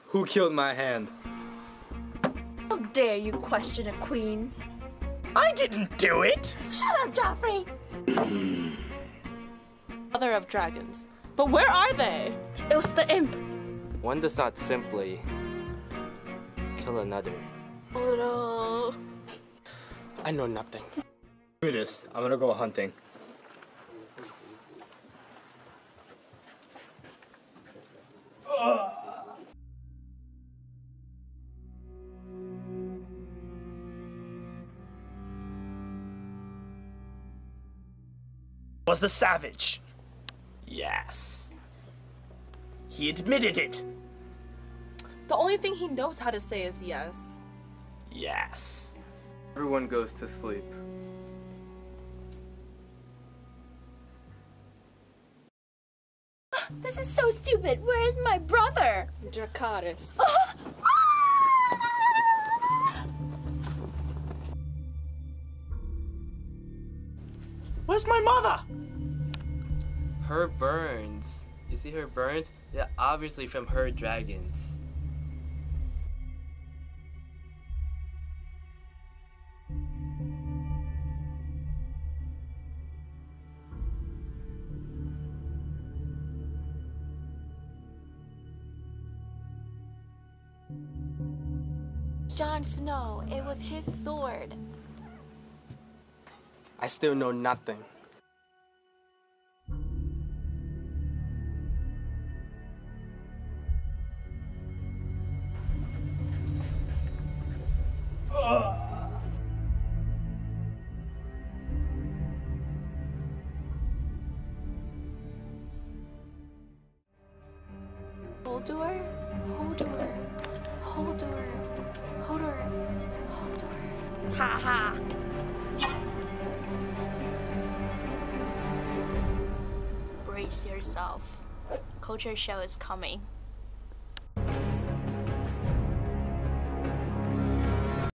Who killed my hand? How dare you question a queen? I didn't do it! Shut up, Joffrey! Mother of dragons. But where are they? It was the imp. One does not simply kill another. Oh no. I know nothing. Do this. I'm gonna go hunting. Was the savage? Yes. He admitted it. The only thing he knows how to say is yes. Yes. Everyone goes to sleep. This is so stupid. Where is my brother? Dracarys. Where's my mother? Her burns. You see her burns? They're obviously from her dragons. Jon Snow. It was his sword. I still know nothing. Hodor? Hodor. Hodor. Hodor. Hodor. Ha ha. Brace yourself. Culture show is coming.